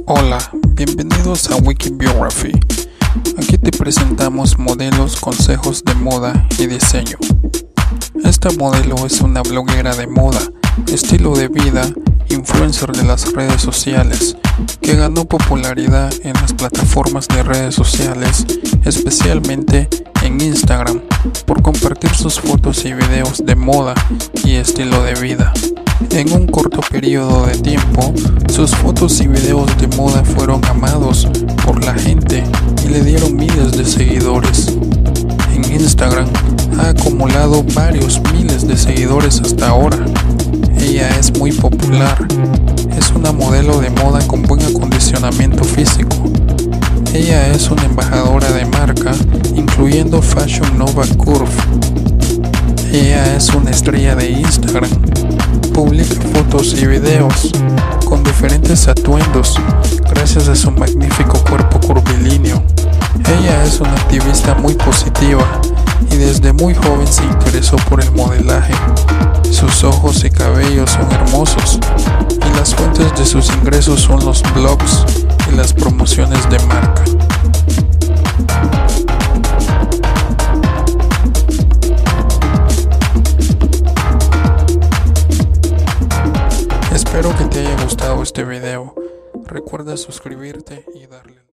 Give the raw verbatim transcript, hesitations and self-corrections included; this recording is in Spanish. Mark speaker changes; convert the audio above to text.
Speaker 1: Hola, bienvenidos a Wikibiography. Aquí te presentamos modelos, consejos de moda y diseño. Esta modelo es una bloguera de moda, estilo de vida, influencer de las redes sociales, que ganó popularidad en las plataformas de redes sociales, especialmente en Instagram, por compartir sus fotos y videos de moda y estilo de vida. En un corto periodo de tiempo, sus fotos y videos de moda fueron amados por la gente y le dieron miles de seguidores. En Instagram ha acumulado varios miles de seguidores hasta ahora. Ella es muy popular. Es una modelo de moda con buen acondicionamiento físico. Ella es una embajadora de marca, incluyendo Fashion Nova Curve. Ella es una estrella de Instagram. Publica fotos y videos con diferentes atuendos gracias a su magnífico cuerpo curvilíneo. Ella es una activista muy positiva y desde muy joven se interesó por el modelaje. Sus ojos y cabellos son hermosos y las fuentes de sus ingresos son los blogs y las promociones de marca. Espero que te haya gustado este video. Recuerda suscribirte y darle